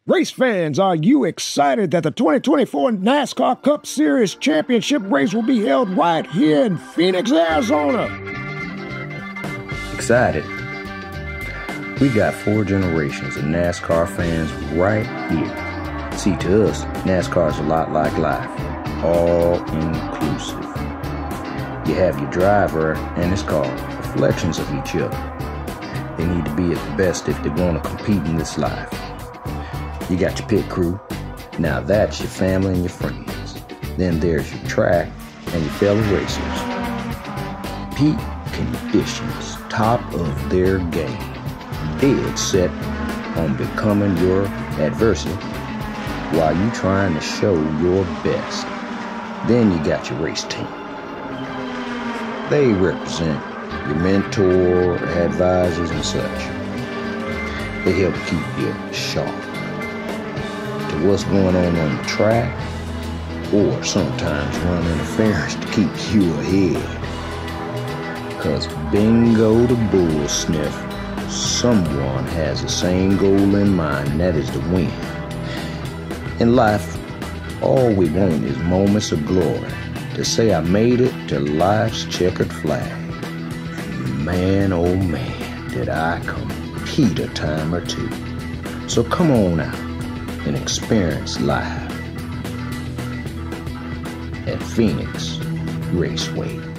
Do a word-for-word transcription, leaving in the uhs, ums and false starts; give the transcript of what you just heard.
Race fans, are you excited that the twenty twenty-four NASCAR Cup Series Championship race will be held right here in Phoenix, Arizona? Excited. We got four generations of NASCAR fans right here. See, to us, NASCAR is a lot like life, all inclusive. You have your driver and his car, reflections of each other. They need to be at the best if they want to compete in this life. You got your pit crew. Now that's your family and your friends. Then there's your track and your fellow racers. Peak conditions, top of their game. Dead set on becoming your adversity while you trying to show your best. Then you got your race team. They represent your mentor, advisors, and such. They help keep you sharp to what's going on on the track, or sometimes run interference to keep you ahead. Cause bingo the bull sniff, someone has the same goal in mind, that is to win. In life, all we want is moments of glory, to say I made it to life's checkered flag. And man, oh man, did I compete a time or two. So come on out and experience life at Phoenix Raceway.